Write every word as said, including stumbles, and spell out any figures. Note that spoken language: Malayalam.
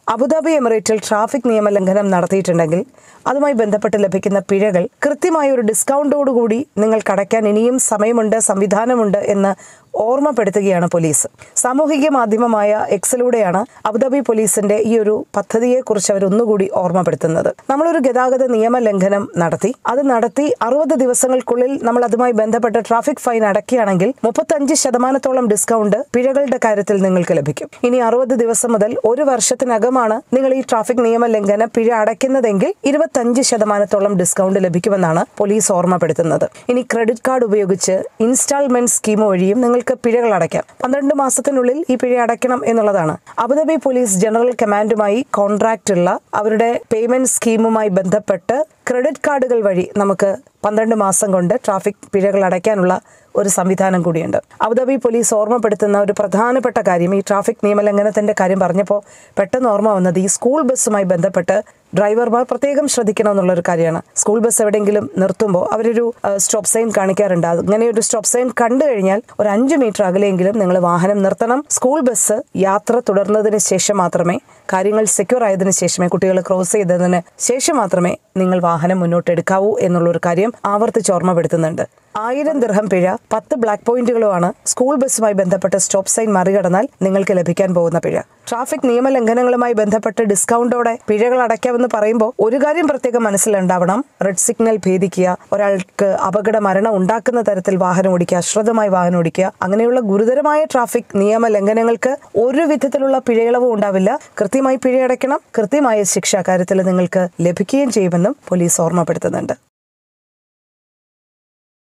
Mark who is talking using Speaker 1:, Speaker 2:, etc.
Speaker 1: അബുദാബി എമിറേറ്റിൽ ട്രാഫിക് നിയമലംഘനം നടത്തിയിട്ടുണ്ടെങ്കിൽ അതുമായി ബന്ധപ്പെട്ട് ലഭിക്കുന്ന പിഴകൾ കൃത്യമായ ഒരു ഡിസ്കൗണ്ടോടുകൂടി നിങ്ങൾക്ക് അടയ്ക്കാൻ ഇനിയും സമയമുണ്ട്, സംവിധാനമുണ്ട് എന്ന് ഓർമ്മപ്പെടുത്തുകയാണ് പോലീസ്. സാമൂഹിക മാധ്യമമായ എക്സിലൂടെയാണ് അബുദാബി പോലീസിന്റെ ഈ ഒരു പദ്ധതിയെക്കുറിച്ച് അവർ ഒന്നുകൂടി ഓർമ്മപ്പെടുത്തുന്നത്. നമ്മളൊരു ഗതാഗത നിയമലംഘനം നടത്തി അത് നടത്തി അറുപത് ദിവസങ്ങൾക്കുള്ളിൽ നമ്മൾ അതുമായി ബന്ധപ്പെട്ട ട്രാഫിക് ഫൈൻ അടയ്ക്കുകയാണെങ്കിൽ മുപ്പത്തഞ്ച് ശതമാനത്തോളം ഡിസ്കൗണ്ട് പിഴകളുടെ കാര്യത്തിൽ നിങ്ങൾക്ക് ലഭിക്കും. ഇനി അറുപത് ദിവസം മുതൽ ഒരു വർഷത്തിനകമാണ് നിങ്ങൾ ഈ ട്രാഫിക് നിയമലംഘന പിഴ അടയ്ക്കുന്നതെങ്കിൽ ഇരുപത്തഞ്ച് ശതമാനത്തോളം ഡിസ്കൗണ്ട് ലഭിക്കുമെന്നാണ് പോലീസ് ഓർമ്മപ്പെടുത്തുന്നത്. ഇനി ക്രെഡിറ്റ് കാർഡ് ഉപയോഗിച്ച് ഇൻസ്റ്റാൾമെന്റ് സ്കീം വഴിയും നിങ്ങൾ പിഴകൾ അടയ്ക്കാം. പന്ത്രണ്ട് മാസത്തിനുള്ളിൽ ഈ പിഴ അടയ്ക്കണം എന്നുള്ളതാണ്. അബുദാബി പോലീസ് ജനറൽ കമാൻഡുമായി കോൺട്രാക്ട് ഉള്ള അവരുടെ പേയ്മെന്റ് സ്കീമുമായി ബന്ധപ്പെട്ട് ക്രെഡിറ്റ് കാർഡുകൾ വഴി നമുക്ക് പന്ത്രണ്ട് മാസം കൊണ്ട് ട്രാഫിക് പിഴകൾ അടയ്ക്കാനുള്ള ഒരു സംവിധാനം കൂടിയുണ്ട്. അബുദാബി പോലീസ് ഓർമ്മപ്പെടുത്തുന്ന ഒരു പ്രധാനപ്പെട്ട കാര്യം, ഈ ട്രാഫിക് നിയമലംഘനത്തിന്റെ കാര്യം പറഞ്ഞപ്പോൾ പെട്ടെന്ന് ഓർമ്മ വന്നത് ഈ സ്കൂൾ ബസ്സുമായി ബന്ധപ്പെട്ട് ഡ്രൈവർമാർ പ്രത്യേകം ശ്രദ്ധിക്കണം എന്നുള്ളൊരു കാര്യമാണ്. സ്കൂൾ ബസ് എവിടെയെങ്കിലും നിർത്തുമ്പോൾ അവരൊരു സ്റ്റോപ്പ് സൈൻ കാണിക്കാറുണ്ട്. അങ്ങനെ ഒരു സ്റ്റോപ്പ് സൈൻ കണ്ടു കഴിഞ്ഞാൽ ഒരു അഞ്ച് മീറ്റർ അകലെയെങ്കിലും നിങ്ങൾ വാഹനം നിർത്തണം. സ്കൂൾ ബസ് യാത്ര തുടർന്നതിന് ശേഷം മാത്രമേ, കാര്യങ്ങൾ സെക്യൂർ ആയതിനു ശേഷമേ, കുട്ടികൾ ക്രോസ് ചെയ്തതിന് ശേഷം മാത്രമേ നിങ്ങൾ വാഹനം മുന്നോട്ട് എടുക്കാവൂ എന്നുള്ളൊരു കാര്യം ആവർത്തിച്ച് ഓർമ്മപ്പെടുത്തുന്നുണ്ട്. ആയിരം ദിർഹം പിഴ, പത്ത് ബ്ലാക്ക് പോയിന്റുകളുമാണ് സ്കൂൾ ബസ്സുമായി ബന്ധപ്പെട്ട് സ്റ്റോപ്പ് സൈൻ മറികടന്നാൽ നിങ്ങൾക്ക് ലഭിക്കാൻ പോകുന്ന പിഴ. ട്രാഫിക് നിയമലംഘനങ്ങളുമായി ബന്ധപ്പെട്ട് ഡിസ്കൗണ്ടോടെ പിഴകൾ അടയ്ക്കാമെന്ന് പറയുമ്പോൾ ഒരു കാര്യം പ്രത്യേകം മനസ്സിലുണ്ടാവണം. റെഡ് സിഗ്നൽ ഭേദിക്കുക, ഒരാൾക്ക് അപകട മരണം ഉണ്ടാക്കുന്ന തരത്തിൽ വാഹനം ഓടിക്കുക, അശ്രദ്ധമായി വാഹനം ഓടിക്കുക, അങ്ങനെയുള്ള ഗുരുതരമായ ട്രാഫിക് നിയമലംഘനങ്ങൾക്ക് ഒരു വിധത്തിലുള്ള പിഴയിളവും ഉണ്ടാവില്ല. കൃത്യമായി പിഴയടയ്ക്കണം. കൃത്യമായ ശിക്ഷ കാര്യത്തിൽ നിങ്ങൾക്ക് ലഭിക്കുകയും ചെയ്യുമെന്നും പോലീസ് ഓർമ്മപ്പെടുത്തുന്നുണ്ട്.